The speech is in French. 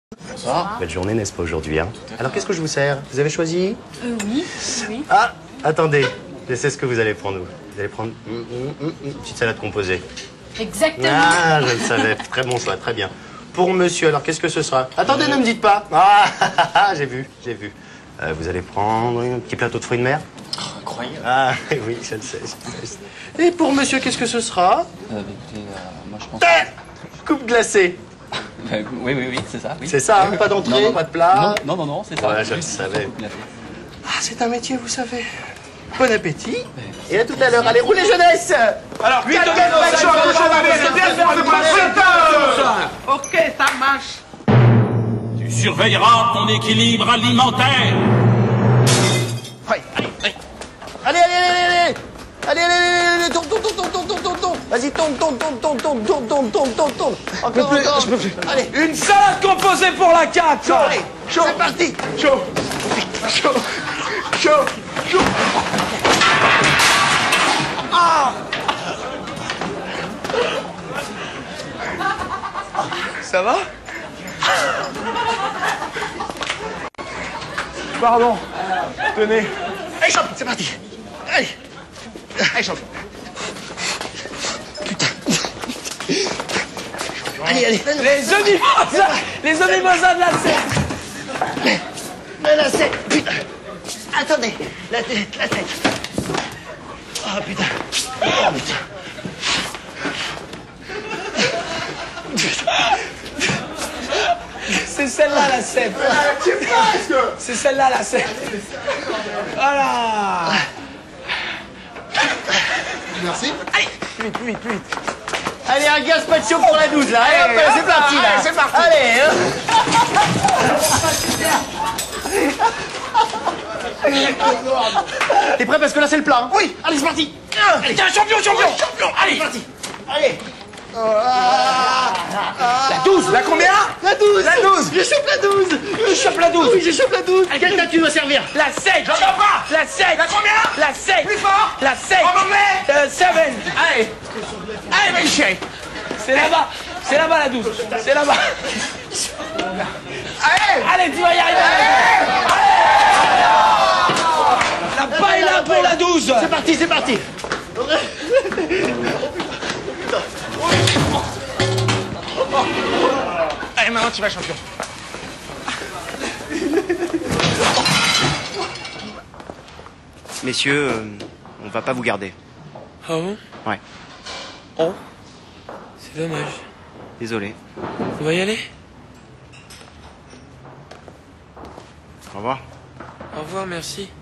Bonsoir. Belle journée, n'est-ce pas, aujourd'hui, hein? Alors, qu'est-ce que je vous sers? Vous avez choisi? Oui, oui. Ah, attendez. Je sais ce que vous allez prendre, vous. Vous allez prendre une petite salade composée. Exactement. Ah, je le savais. Très bon choix, très bien. Pour monsieur, alors, qu'est-ce que ce sera? Attendez, ne me dites pas. Ah, j'ai vu. Vous allez prendre un petit plateau de fruits de mer? Oh, incroyable. Ah, oui, je le sais. Et pour monsieur, qu'est-ce que ce sera? Écoutez, moi je pense... Coupe glacée. Oui, c'est ça. Oui. C'est ça, hein? Pas d'entrée, Non, pas de plat? Non, c'est ça. Ouais, je le savais. Bien fait. Ah, c'est un métier, vous savez. Bon appétit. Et à tout à l'heure. Allez, roulez jeunesse. Alors, vite, ok, ça marche. Tu surveilleras ton équilibre alimentaire. Allez, tourne. Vas-y, tourne. Encore. Je peux plus. Allez, Une salade composée pour la 4. allez, c'est parti. Chaud. Ça va? Pardon. Tenez. Allez, champion, c'est parti. Allez, champion. Putain. Allez. Les omnivores de la scène. La tête, putain. Attendez, la tête. Oh, putain. C'est celle-là la scène. C'est celle-là la scène. Voilà. Merci. Allez, plus vite. Allez, un gazpacho pour la 12, là. Allez, hop, c'est parti, là. C'est parti. Allez, T'es prêt parce que là, c'est le plat, hein? Oui. Allez, c'est parti. Allez, tiens, champion. Allez, c'est parti. Allez. La 12, la combien? La 12. La 12. Je chope la 12. Tu chopes la 12. Oui, je chope la 12. Quelle table tu dois servir? La 7. J'en ai pas. La 7. La combien? La 7. Plus fort. La 7. En anglais. 7. Allez, mes chéris. C'est là-bas la 12. C'est là-bas. Allez, tu vas y arriver. La paille là pour la 12. C'est parti. Allez, maintenant tu vas champion. Messieurs, on va pas vous garder. Ah bon? Ouais, Oh, c'est dommage. désolé. On va y aller? Au revoir. Au revoir, merci.